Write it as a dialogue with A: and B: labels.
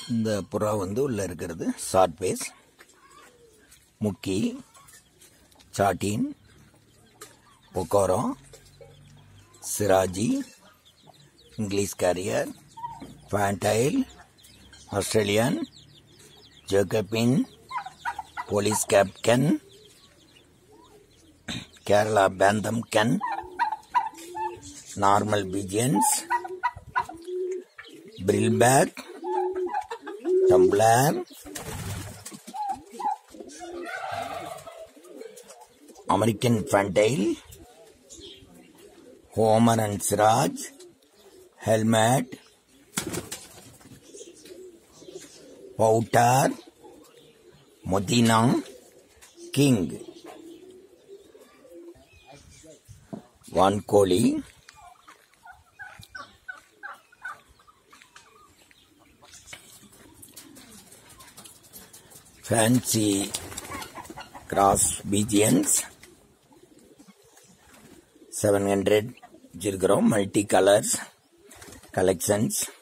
A: இந்த புறா வந்து உள்ள இருக்கிறது ஷார்ட் பேஸ், முக்கி, சாட்டின், பொக்கோரோ, Shirazi, English carrier, fantail, Australian, Jacobin, police கேப்கன், கேரளா பேந்தம் கன், normal pigeons, frillback, tumbler, American fantail, homer and Shiraz, helmet, pouter, Modena, king, வான்கோழி, ஃபேன்சி கிராஸ் பீஜியன்ஸ் 700 இருக்கிறோம். Multi colours collections.